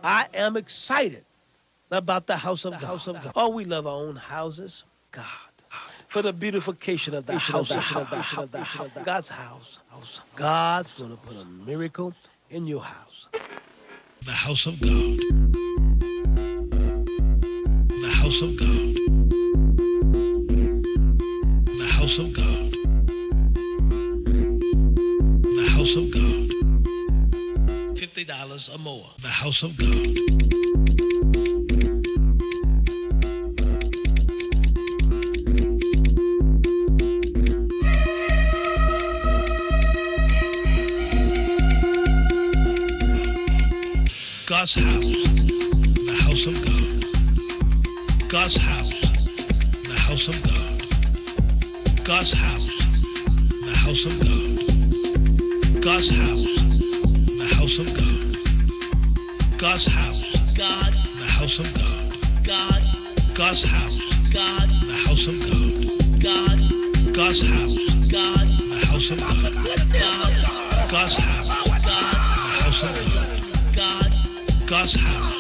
I am excited about the house of God. Oh, we love our own houses. God. For the beautification of the house of God's house. God's going to put a miracle in your house. The house of God. The house of God. The house of God. The house of God. $50 or more. The house of God. God's house, the house of God. God's house, the house of God. God's house, the house of God. God's house, the house of God. God's house, God, the house of God. God, God's house, God, the house of God. God, God's house, God, the house of God. God, God's house, God, the house of God. God, God's house.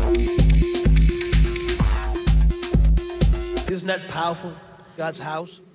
Isn't that powerful? God's house.